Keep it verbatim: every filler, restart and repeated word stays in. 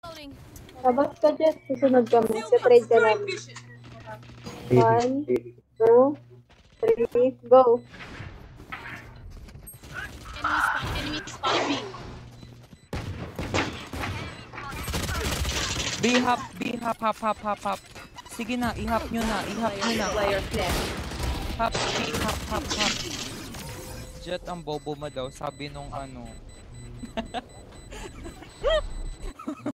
Labas ka, Jet. Susunod kami. Separate ka namin. One, two, three, go. Enemy spotted me. B-hop, B-hop, hop, hop, hop, hop. Sige na, i-hop nyo na, i-hop nyo na. Hop, B-hop, hop, hop. Jet, ang bobo mo daw, sabi nung ano.